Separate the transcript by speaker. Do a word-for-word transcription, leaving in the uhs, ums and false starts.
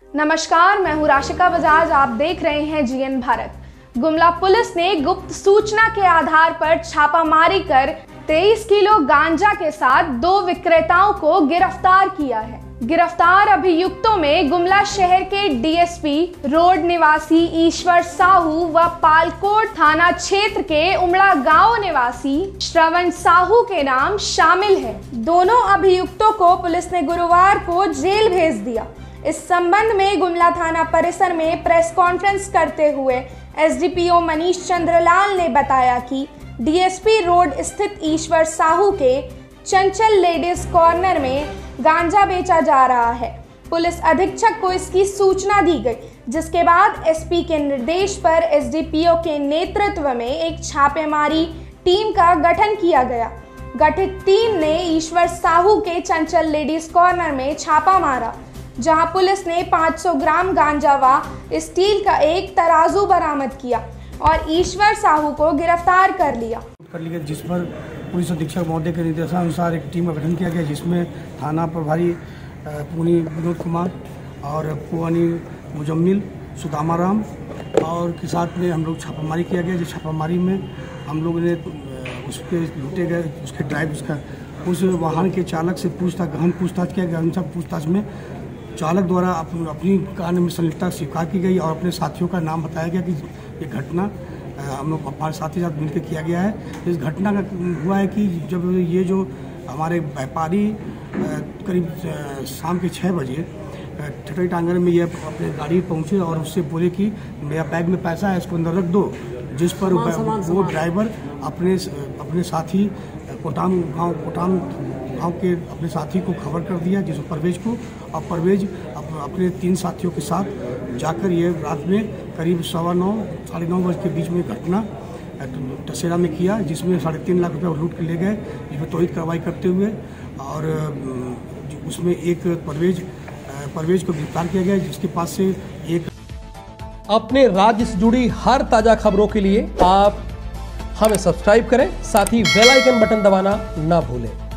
Speaker 1: नमस्कार, मैं हूँ राशिका बजाज। आप देख रहे हैं जीएन भारत। गुमला पुलिस ने गुप्त सूचना के आधार पर छापामारी कर तेईस किलो गांजा के साथ दो विक्रेताओं को गिरफ्तार किया है। गिरफ्तार अभियुक्तों में गुमला शहर के डीएसपी रोड निवासी ईश्वर साहू व पालकोट थाना क्षेत्र के उमड़ा गांव निवासी श्रवण साहू के नाम शामिल है। दोनों अभियुक्तों को पुलिस ने गुरुवार को जेल भेज दिया। इस संबंध में गुमला थाना परिसर में प्रेस कॉन्फ्रेंस करते हुए एसडीपीओ मनीष चंद्रलाल ने बताया कि डीएसपी रोड स्थित ईश्वर साहू के चंचल लेडीज कॉर्नर में गांजा बेचा जा रहा है। पुलिस अधीक्षक को इसकी सूचना दी गई, जिसके बाद एसपी के निर्देश पर एसडीपीओ के नेतृत्व में एक छापेमारी टीम का गठन किया गया। गठित टीम ने ईश्वर साहू के चंचल लेडीज कॉर्नर में छापा मारा, जहां पुलिस ने पाँच सौ ग्राम गांजा व स्टील का एक तराजू बरामद किया और ईश्वर साहू को गिरफ्तार कर लिया
Speaker 2: कर लिया जिस पर पुलिस अधीक्षक महोदय के निर्देशानुसार एक टीम का गठन किया गया, जिसमें थाना प्रभारी पुनी विनोद कुमार और पुआनी मुजम्मिल सुदामाराम और के साथ में हम लोग छापामारी किया गया। जिस छापामारी में हम लोग ने उसके लूटे गए उसके ड्राइव उसका उस वाहन के चालक से पूछताछ गहन पूछताछ किया गया। उनसे पूछताछ में चालक द्वारा अपनी अपनी कार्य में संलिप्तता स्वीकार की गई और अपने साथियों का नाम बताया गया कि ये घटना हम लोग हमारे साथी साथ मिलकर किया गया है। इस घटना का हुआ है कि जब ये जो हमारे व्यापारी करीब शाम के छः बजे ठटरी टांगर में ये अपने गाड़ी पहुँचे और उससे बोले कि मेरा बैग में पैसा है, इसको अंदर रख दो। जिस पर वो ड्राइवर अपने अपने साथी कोटाम गांव कोटाम गांव के अपने साथी को खबर कर दिया, जिस परवेज को, और परवेज अपने तीन साथियों के साथ जाकर ये रात में करीब सवा नौ साढ़े नौ बजे के बीच में घटना टसेरा में किया, जिसमें साढ़े तीन लाख रुपये लूट के ले गए, जिसमें त्वरित कार्रवाई करते हुए और उसमें एक परवेज परवेज को गिरफ्तार किया गया, जिसके पास से एक।
Speaker 3: अपने राज्य से जुड़ी हर ताजा खबरों के लिए आप हमें सब्सक्राइब करें, साथ ही बेल आइकन बटन दबाना ना भूलें।